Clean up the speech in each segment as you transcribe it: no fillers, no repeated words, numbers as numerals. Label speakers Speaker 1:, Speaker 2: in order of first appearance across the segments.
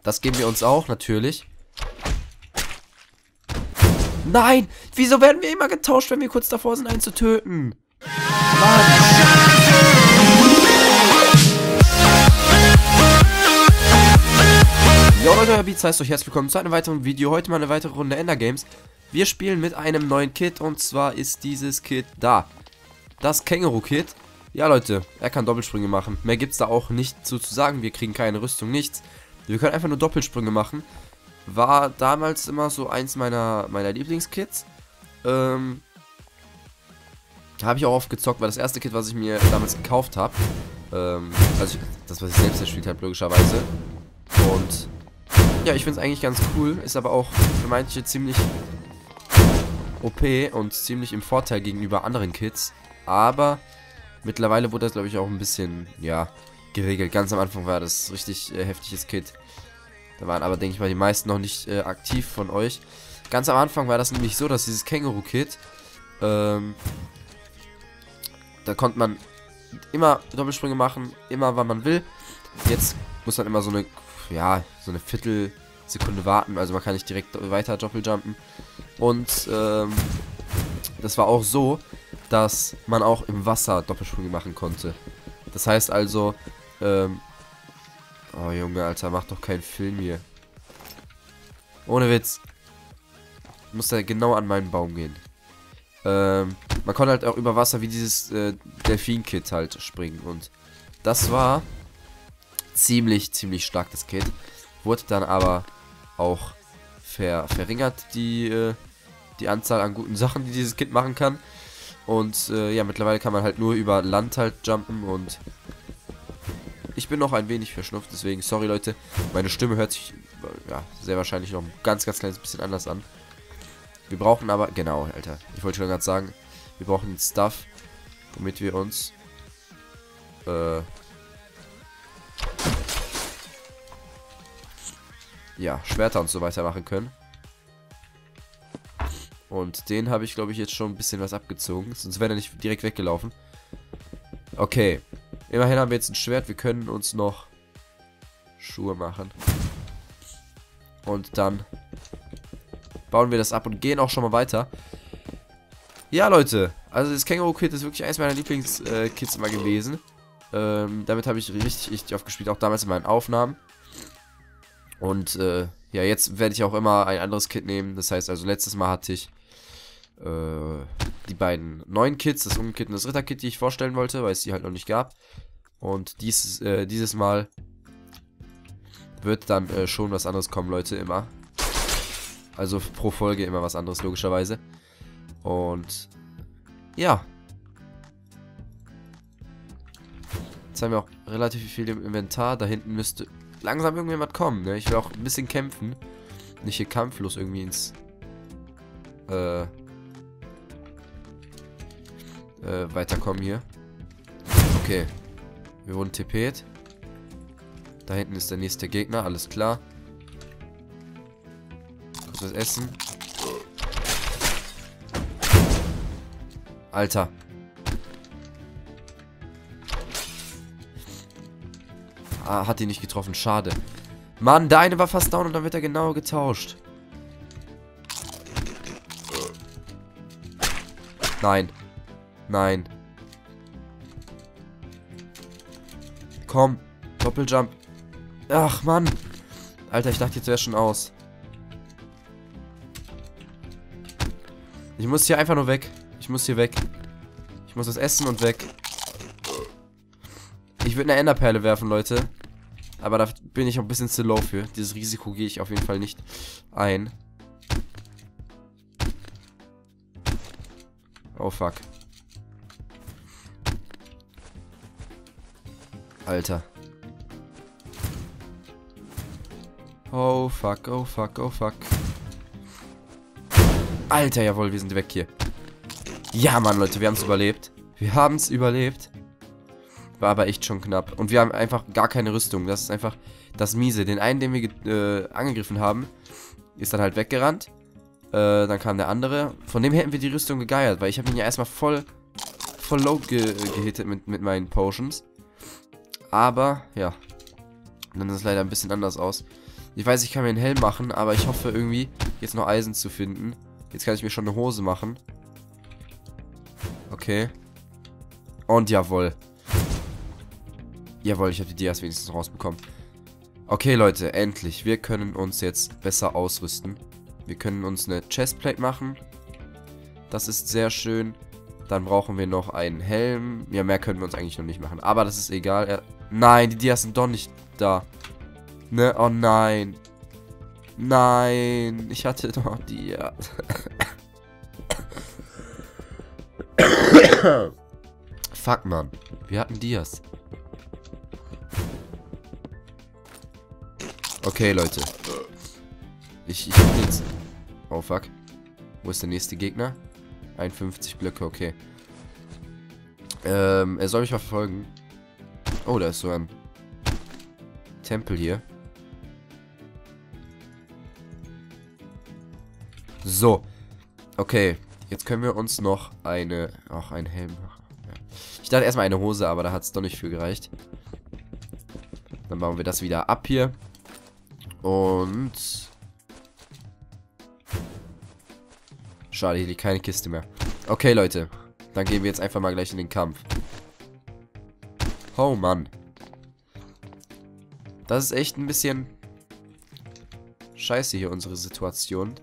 Speaker 1: Das geben wir uns auch, natürlich. Nein! Wieso werden wir immer getauscht, wenn wir kurz davor sind, einen zu töten? Mann! Jo Leute, Beats heißt euch herzlich willkommen zu einem weiteren Video. Heute mal eine weitere Runde Ender Games. Wir spielen mit einem neuen Kit und zwar ist dieses Kit da. Das Känguru-Kit. Ja Leute, er kann Doppelsprünge machen. Mehr gibt es da auch nicht zu sagen. Wir kriegen keine Rüstung, nichts. Wir können einfach nur Doppelsprünge machen. War damals immer so eins meiner Lieblingskits. Habe ich auch oft gezockt, war das erste Kit, was ich mir damals gekauft habe. Also das, was ich selbst erspielt habe, logischerweise. Und ja, ich finde es eigentlich ganz cool. Ist aber auch für manche ziemlich OP und ziemlich im Vorteil gegenüber anderen Kits. Aber mittlerweile wurde das, glaube ich, auch ein bisschen, ja, geregelt. Ganz am Anfang war das richtig heftiges Kit. Da waren aber, denke ich mal, die meisten noch nicht aktiv von euch. Ganz am Anfang war das nämlich so, dass dieses Känguru-Kit, da konnte man immer Doppelsprünge machen, immer wann man will. Jetzt muss man immer so eine Viertelsekunde warten, also man kann nicht direkt weiter Doppeljumpen. Und das war auch so, dass man auch im Wasser Doppelsprünge machen konnte. Das heißt also, oh Junge, Alter, mach doch keinen Film hier. Ohne Witz. Muss da genau an meinen Baum gehen. Man konnte halt auch über Wasser wie dieses Delfin-Kit halt springen. Und das war ziemlich stark, das Kit. Wurde dann aber auch verringert, die Anzahl an guten Sachen, die dieses Kit machen kann. Und ja, mittlerweile kann man halt nur über Land halt jumpen und ich bin noch ein wenig verschnupft, deswegen, sorry Leute, meine Stimme hört sich, ja, sehr wahrscheinlich noch ein ganz kleines bisschen anders an. Wir brauchen aber, genau, Alter, ich wollte schon gerade sagen, wir brauchen den Stuff, womit wir uns, ja, Schwerter und so weiter machen können. Und den habe ich, glaube ich, jetzt schon ein bisschen was abgezogen, sonst wäre er nicht direkt weggelaufen. Okay. Immerhin haben wir jetzt ein Schwert. Wir können uns noch Schuhe machen. Und dann bauen wir das ab und gehen auch schon mal weiter. Ja, Leute. Also das Känguru-Kit ist wirklich eines meiner Lieblingskits immer gewesen. Damit habe ich richtig oft gespielt. Auch damals in meinen Aufnahmen. Und ja, jetzt werde ich auch immer ein anderes Kit nehmen. Das heißt also, letztes Mal hatte ich die beiden neuen Kits, das Ungenkit und das Ritterkit, die ich vorstellen wollte, weil es die halt noch nicht gab. Und dieses Mal wird dann schon was anderes kommen, Leute, immer. Also pro Folge immer was anderes, logischerweise. Und ja. Jetzt haben wir auch relativ viel im Inventar. Da hinten müsste langsam irgendjemand kommen, ne? Ich will auch ein bisschen kämpfen. Nicht hier kampflos irgendwie ins weiterkommen hier. Okay. Wir wurden TP't. Da hinten ist der nächste Gegner, alles klar. Kurz was essen. Alter. Ah, hat ihn nicht getroffen, schade. Mann, der eine war fast down und dann wird er genau getauscht. Nein. Nein. Komm. Doppeljump. Ach, Mann. Alter, ich dachte, jetzt wäre schon aus. Ich muss hier einfach nur weg. Ich muss hier weg. Ich muss das essen und weg. Ich würde eine Enderperle werfen, Leute. Aber da bin ich auch ein bisschen zu low für. Dieses Risiko gehe ich auf jeden Fall nicht ein. Oh, fuck. Alter. Oh fuck, oh fuck, oh fuck. Alter, jawohl, wir sind weg hier. Ja, Mann, Leute, wir haben es überlebt. Wir haben es überlebt. War aber echt schon knapp. Und wir haben einfach gar keine Rüstung. Das ist einfach das Miese. Den einen, den wir angegriffen haben, ist dann halt weggerannt. Dann kam der andere. Von dem hätten wir die Rüstung gegeiert, weil ich habe ihn ja erstmal voll low gehittet mit meinen Potions. Aber, ja. dann sieht es leider ein bisschen anders aus. Ich weiß, ich kann mir einen Helm machen, aber ich hoffe irgendwie, jetzt noch Eisen zu finden. Jetzt kann ich mir schon eine Hose machen. Okay. Und jawohl. Jawohl, ich habe die Dias wenigstens rausbekommen. Okay, Leute, endlich. Wir können uns jetzt besser ausrüsten. Wir können uns eine Chestplate machen. Das ist sehr schön. Dann brauchen wir noch einen Helm. Ja, mehr können wir uns eigentlich noch nicht machen. Aber das ist egal. Nein, die Dias sind doch nicht da. Ne? Oh nein. Nein. Ich hatte doch Dias. Fuck, Mann. Wir hatten Dias. Okay, Leute. Ich hab jetzt... Oh, fuck. Wo ist der nächste Gegner? 51 Blöcke, okay. Er soll mich mal verfolgen. Oh, da ist so ein Tempel hier. So. Okay. Jetzt können wir uns noch einen Helm machen. Ja. Ich dachte erstmal eine Hose, aber da hat es doch nicht für gereicht. Dann bauen wir das wieder ab hier. Und... Schade, hier liegt keine Kiste mehr. Okay, Leute. Dann gehen wir jetzt einfach mal gleich in den Kampf. Oh, Mann. Das ist echt ein bisschen... scheiße hier, unsere Situation.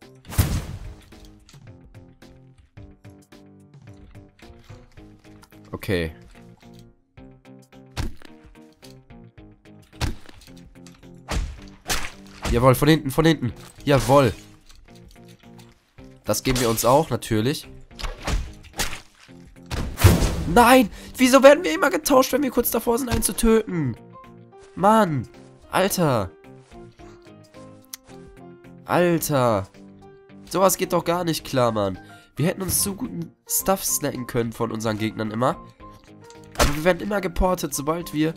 Speaker 1: Okay. Jawohl, von hinten, von hinten. Jawohl. Das geben wir uns auch, natürlich. Nein! Wieso werden wir immer getauscht, wenn wir kurz davor sind, einen zu töten? Mann! Alter! Alter! Sowas geht doch gar nicht klar, Mann. Wir hätten uns so guten Stuff snacken können von unseren Gegnern immer. Aber wir werden immer geportet, sobald wir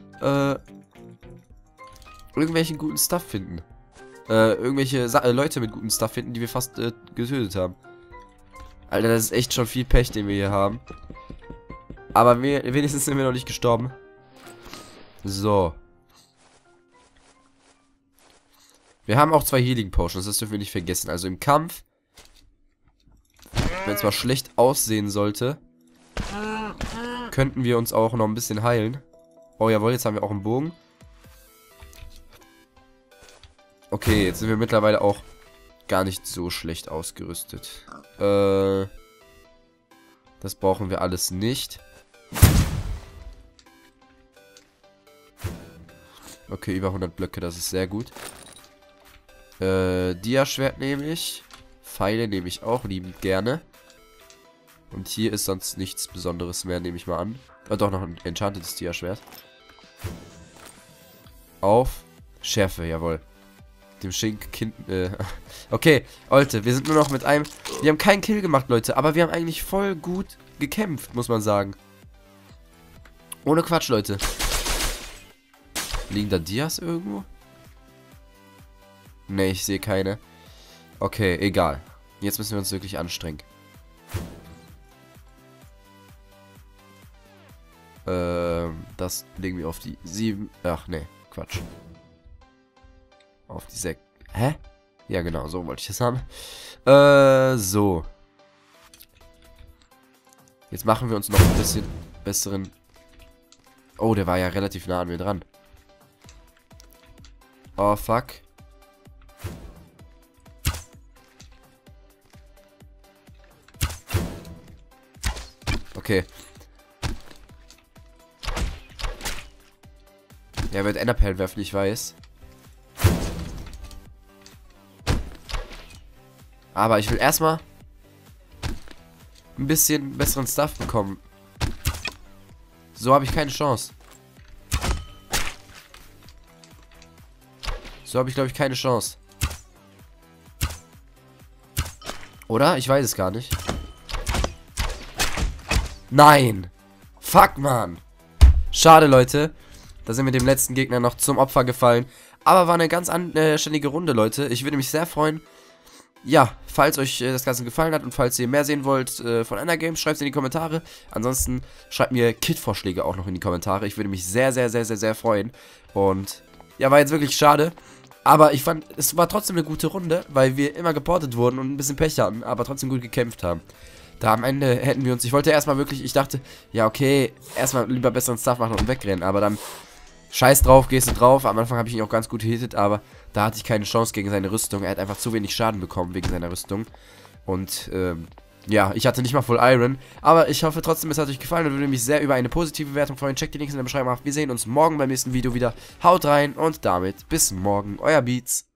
Speaker 1: irgendwelchen guten Stuff finden. Irgendwelche Leute mit guten Stuff finden, die wir fast getötet haben. Alter, das ist echt schon viel Pech, den wir hier haben. Aber wenigstens sind wir noch nicht gestorben. So. Wir haben auch 2 Healing Potions, das dürfen wir nicht vergessen. Also im Kampf, wenn es mal schlecht aussehen sollte, könnten wir uns auch noch ein bisschen heilen. Oh jawohl, jetzt haben wir auch einen Bogen. Okay, jetzt sind wir mittlerweile auch gar nicht so schlecht ausgerüstet. Das brauchen wir alles nicht. Okay, über 100 Blöcke, das ist sehr gut. Dia-Schwert nehme ich. Pfeile nehme ich auch liebend gerne. Und hier ist sonst nichts Besonderes mehr, nehme ich mal an. Doch, noch ein enchantedes Dia-Schwert. Auf Schärfe, jawohl. Dem Schinkkind. Okay, Leute, wir sind nur noch mit einem... Wir haben keinen Kill gemacht, Leute, aber wir haben eigentlich voll gut gekämpft, muss man sagen. Ohne Quatsch, Leute. Liegen da Dias irgendwo? Ne, ich sehe keine. Okay, egal. Jetzt müssen wir uns wirklich anstrengen. Das legen wir auf die 7. Ach, ne, Quatsch. Auf die 6. Hä? Ja, genau, so wollte ich das haben. So. Jetzt machen wir uns noch ein bisschen besseren... Oh, der war ja relativ nah an mir dran. Oh, fuck. Okay. Er wird Enderperlen werfen, ich weiß. Aber ich will erstmal ein bisschen besseren Stuff bekommen. So habe ich keine Chance. So habe ich, glaube ich, keine Chance. Oder? Ich weiß es gar nicht. Nein! Fuck, Mann! Schade, Leute. Da sind wir dem letzten Gegner noch zum Opfer gefallen. Aber war eine ganz anständige Runde, Leute. Ich würde mich sehr freuen. Ja, falls euch das Ganze gefallen hat und falls ihr mehr sehen wollt von Endergames, schreibt es in die Kommentare. Ansonsten schreibt mir Kit-Vorschläge auch noch in die Kommentare. Ich würde mich sehr, sehr, sehr, sehr, sehr freuen. Und Ja, war jetzt wirklich schade. Aber ich fand, es war trotzdem eine gute Runde, weil wir immer geportet wurden und ein bisschen Pech hatten, aber trotzdem gut gekämpft haben. Da am Ende hätten wir uns, ich wollte erstmal wirklich, ich dachte, ja okay, erstmal lieber besseren Stuff machen und wegrennen, aber dann scheiß drauf, gehst du drauf. Am Anfang habe ich ihn auch ganz gut gehittet, aber da hatte ich keine Chance gegen seine Rüstung. Er hat einfach zu wenig Schaden bekommen wegen seiner Rüstung. Und, ja, ich hatte nicht mal Full Iron. Aber ich hoffe trotzdem, es hat euch gefallen und würde mich sehr über eine positive Bewertung freuen. Checkt die Links in der Beschreibung ab. Wir sehen uns morgen beim nächsten Video wieder. Haut rein und damit bis morgen. Euer Beats.